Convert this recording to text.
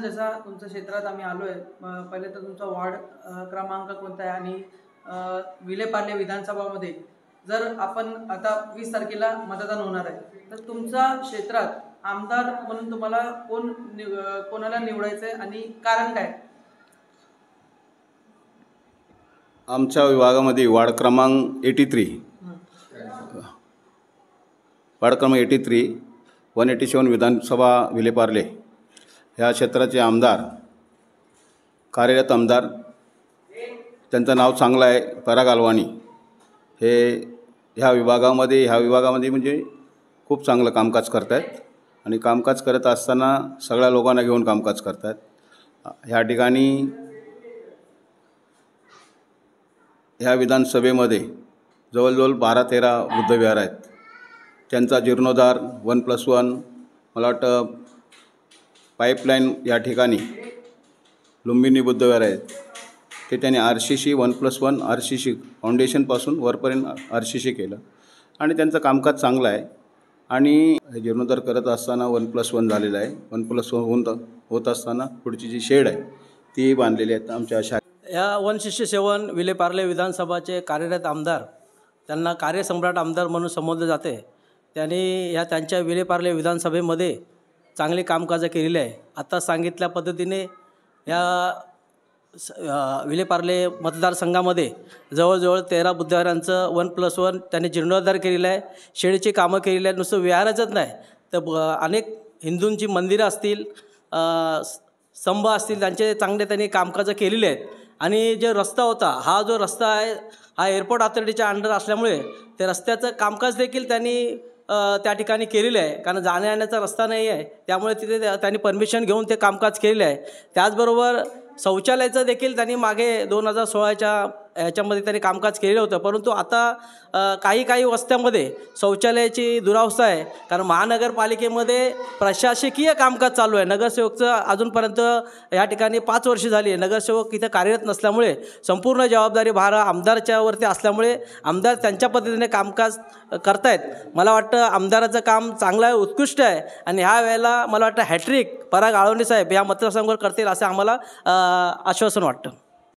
जसा तुमच्या क्षेत्रात आम्ही आलो आहे, पहिले तर तुमचा वार्ड क्रमांक कोणता आहे आणि विलेपार्ले विधानसभामध्ये जर आपण आता 20 तारखेला मतदान होणार आहे, तर तुमच्या क्षेत्रात आमदार म्हणून तुम्हाला कोणाला निवडायचं आहे आणि कारण काय? आमच्या विभागामध्ये वार्ड क्रमांक 83 187 विधानसभा विलेपार्ले ह्या क्षेत्राचे आमदार, कार्यरत आमदार, त्यांचं नाव चांगलं आहे, पराग अल्वानी. हे ह्या विभागामध्ये म्हणजे खूप चांगलं कामकाज करत आहेत आणि कामकाज करत असताना सगळ्या लोकांना घेऊन कामकाज करत आहेत. ह्या ठिकाणी ह्या विधानसभेमध्ये जवळजवळ 12-13 बुद्धविहार आहेत. त्यांचा जीर्णोद्धार 1+1, मला वाटतं पाईपलाईन या ठिकाणी लुंबिनी बुद्धविहार आहेत ते त्यांनी RCC 1+1 RCC फाउंडेशनपासून वरपर्यंत RCC केलं आणि त्यांचं कामकाज चांगलं आहे. आणि जीर्णोद्धार करत असताना 1+1 झालेलं आहे. 1+1 होत असताना पुढची जी शेड आहे ती बांधलेली आहेत. आमच्या या 167 विलेपार्ले विधानसभाचे कार्यरत आमदार, त्यांना कार्यसम्राट आमदार म्हणून संबोधले जाते. त्यांनी त्यांच्या विलेपार्ले विधानसभेमध्ये चांगली कामकाज केलेली आहे. आता सांगितल्या पद्धतीने या विलेपार्ले मतदारसंघामध्ये जवळजवळ 13 बुद्धविहारांचं 1+1 त्यांनी जीर्णोद्धार केलेलं आहे. शेडची कामं केलेली आहेत. नुसतं विहारच नाही तर अनेक हिंदूंची मंदिरं असतील, स्तंभ असतील, त्यांचे चांगले त्यांनी कामकाजं केलेले आहेत. आणि जे रस्ता होता, हा जो रस्ता आहे हा एअरपोर्ट अथॉरिटीच्या अंडर असल्यामुळे ते रस्त्याचं कामकाज देखील त्यांनी त्या ठिकाणी केलेलं आहे. कारण जाण्या येण्याचा रस्ता नाही आहे, त्यामुळे तिथे त्यांनी परमिशन घेऊन ते कामकाज केलेलं आहे. त्याचबरोबर शौचालयाचं देखील त्यांनी मागे 2016च्या ह्याच्यामध्ये त्यांनी कामकाज केलेलं होतं. परंतु आता काही वस्त्यांमध्ये शौचालयाची दुरावस्था आहे. कारण महानगरपालिकेमध्ये प्रशासकीय कामकाज चालू आहे. नगरसेवकचं अजूनपर्यंत या ठिकाणी 5 वर्ष झाली आहे. नगरसेवक इथं कार्यरत नसल्यामुळे संपूर्ण जबाबदारी भार आमदारच्यावरती असल्यामुळे आमदार त्यांच्या पद्धतीने कामकाज करतायत. मला वाटतं आमदाराचं काम चांगलं आहे, उत्कृष्ट आहे. आणि ह्या वेळेला मला वाटतं हॅट्रिक पराग अळवणी साहेब या मतदारसंघावर करतील असं आम्हाला आश्वासन वाटतं.